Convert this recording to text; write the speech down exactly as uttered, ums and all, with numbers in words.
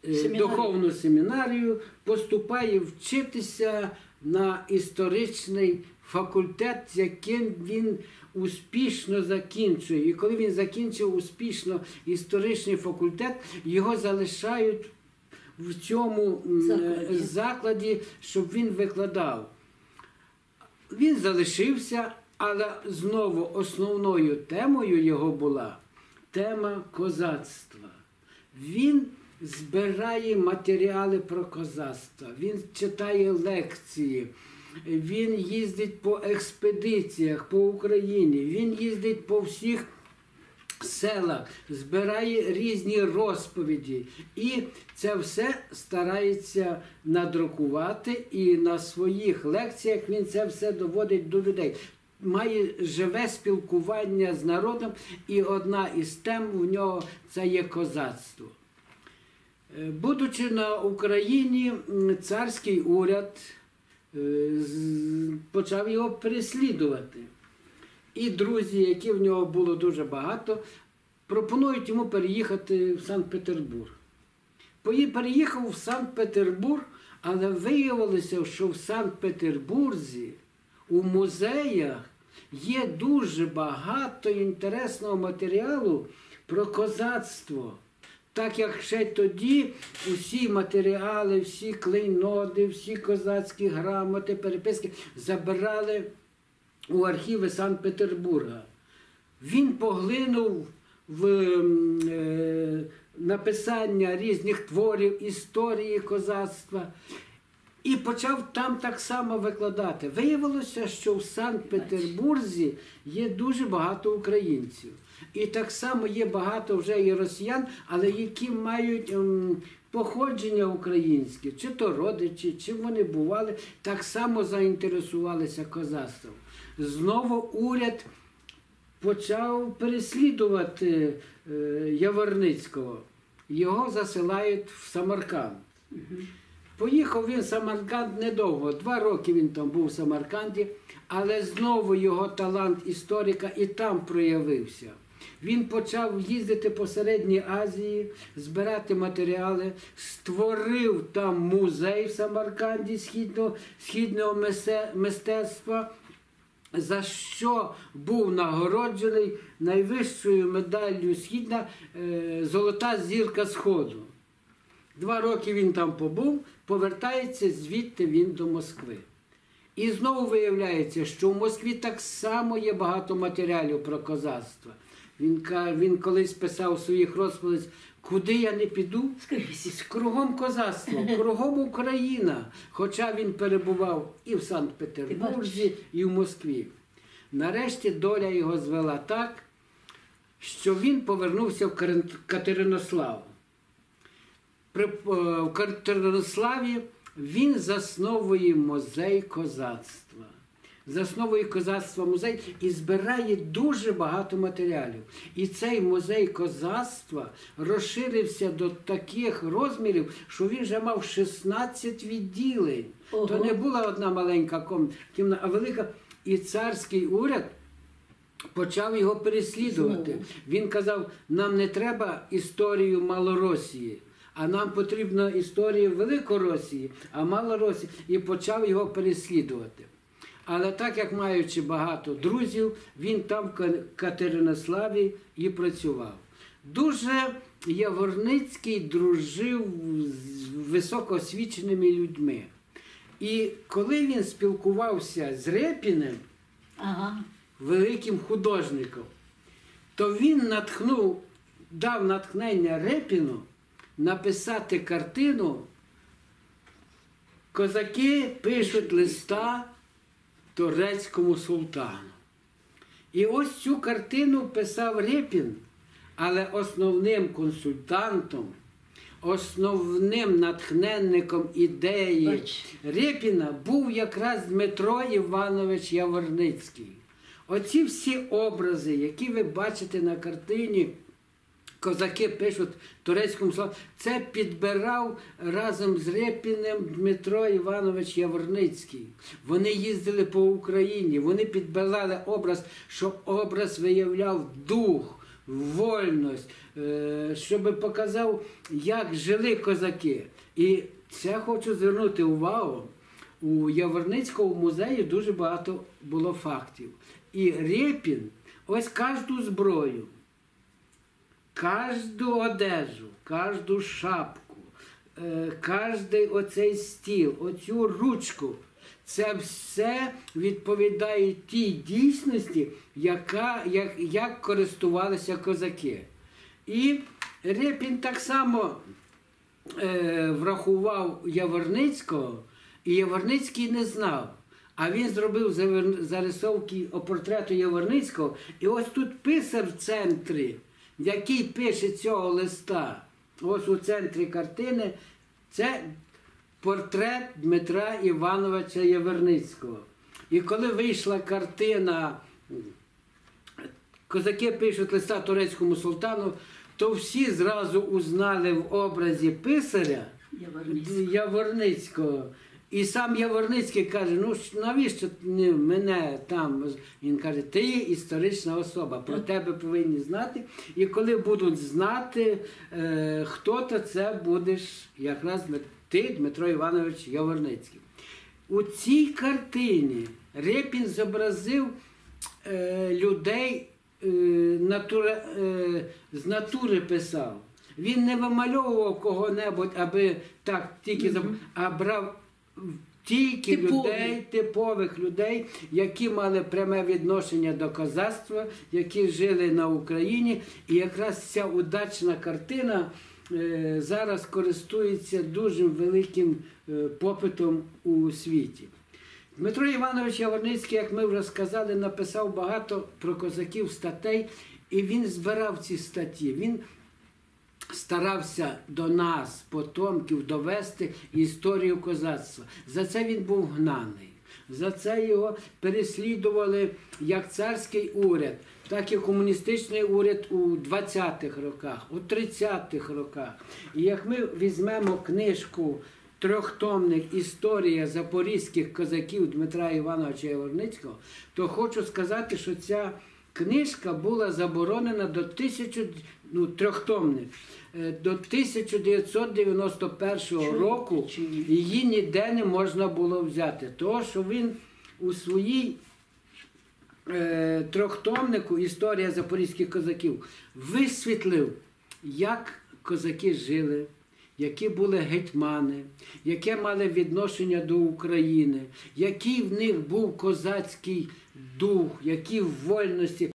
Семінарію. духовну семінарію, поступає вчитися на історичний факультет, з яким він успішно закінчує. І коли він закінчив успішно історичний факультет, його залишають в цьому Закладі. закладі, щоб він викладав. Він залишився, але знову основною темою його була тема козацтва. Він збирає матеріали про козацтво, він читає лекції, він їздить по експедиціях по Україні, він їздить по всіх селах, збирає різні розповіді. І це все старається надрукувати, і на своїх лекціях він це все доводить до людей. Має живе спілкування з народом, і одна із тем у нього – це є козацтво. Будучи на Україні, царський уряд почав його переслідувати. І друзі, які в нього було дуже багато, пропонують йому переїхати в Санкт-Петербург. Переїхав в Санкт-Петербург, але виявилося, що в Санкт-Петербурзі у музеях є дуже багато інтересного матеріалу про козацтво. Так як ще тоді усі матеріали, всі клейноди, всі козацькі грамоти, переписки забирали у архіви Санкт-Петербурга. Він поглинув в е, написання різних творів, історії козацтва і почав там так само викладати. Виявилося, що в Санкт-Петербурзі є дуже багато українців. І так само є багато вже і росіян, але які мають ем, походження українське, чи то родичі, чи вони бували, так само заінтересувалися козацтвом. Знову уряд почав переслідувати е, Яворницького. Його засилають в Самарканд. Поїхав він в Самарканд недовго, два роки він там був в Самарканді, але знову його талант історика і там проявився. Він почав їздити по Середній Азії, збирати матеріали, створив там музей в Самарканді східного, східного мистецтва, за що був нагороджений найвищою медаллю східна е, «Золота зірка Сходу». Два роки він там побув, повертається звідти він до Москви. І знову виявляється, що в Москві так само є багато матеріалів про козацтво. Він, він колись писав у своїх розповідях, куди я не піду, кругом козацтво, кругом Україна. Хоча він перебував і в Санкт-Петербурзі, і в Москві. Нарешті доля його звела так, що він повернувся в Катеринослав. В Катеринославі він засновує музей козацтва. Засновує козацтва музей і збирає дуже багато матеріалів. І цей музей козацтва розширився до таких розмірів, що він вже мав шістнадцять відділень. Ого. То не була одна маленька кімната, а велика. І царський уряд почав його переслідувати. Знову. Він казав, нам не треба історію Малоросії, а нам потрібна історія Великоросії, а Малоросії. І почав його переслідувати. Але так як маючи багато друзів, він там в Катеринославі і працював. Дуже Яворницький дружив з високоосвіченими людьми. І коли він спілкувався з Рєпіним, ага. великим художником, то він натхнув, дав натхнення Рєпіну написати картину «Козаки пишуть листа турецькому султану». І ось цю картину писав Рєпін, але основним консультантом, основним натхненником ідеї Рєпіна був якраз Дмитро Іванович Яворницький. Оці всі образи, які ви бачите на картині «Козаки пишуть турецькому султану», це підбирав разом з Рєпіним Дмитро Іванович Яворницький. Вони їздили по Україні, вони підбирали образ, щоб образ виявляв дух, вольність, е, щоб показав, як жили козаки. І це хочу звернути увагу. У Яворницькому музеї дуже багато було фактів. І Рєпін ось кожну зброю, кожну одежу, кожну шапку, е, кожний оцей стіл, оцю ручку, це все відповідає тій дійсності, яка, як, як користувалися козаки. І Рєпін так само е, врахував Яворницького, і Яворницький не знав. А він зробив зарисовки о портрету Яворницького. І ось тут писар в центрі, який пише цього листа, ось у центрі картини, це портрет Дмитра Івановича Яворницького. І коли вийшла картина, козаки пишуть листа турецькому султану, то всі зразу узнали в образі писаря Яворницького. Яворницького. І сам Яворницький каже, ну навіщо мене там? Він каже, ти історична особа, про тебе повинні знати. І коли будуть знати, е, хто то це будеш, якраз ти, Дмитро Іванович Яворницький. У цій картині Рєпін зобразив е, людей, е, натура, е, з натури писав. Він не вимальовував кого-небудь, аби так тільки, mm-hmm. а брав тільки Типові. людей, типових людей, які мали пряме відношення до козацтва, які жили на Україні. І якраз ця удачна картина е, зараз користується дуже великим е, попитом у світі. Дмитро Іванович Яворницький, як ми вже сказали, написав багато про козаків статей, і він збирав ці статті. Він старався до нас, потомків, довести історію козацтва. За це він був гнаний. За це його переслідували як царський уряд, так і комуністичний уряд у двадцятих роках, у тридцятих роках. І як ми візьмемо книжку трьохтомник «Історія запорізьких козаків» Дмитра Івановича Яворницького, то хочу сказати, що ця книжка була заборонена до тисячу, ну, трьохтомник, до тисяча дев'ятсот дев'яносто першого року. Її ніде не можна було взяти. Тому що він у своїй е, трьохтомнику «Історія запорізьких козаків» висвітлив, як козаки жили, які були гетьмани, яке мали відношення до України, який в них був козацький дух, які в вольності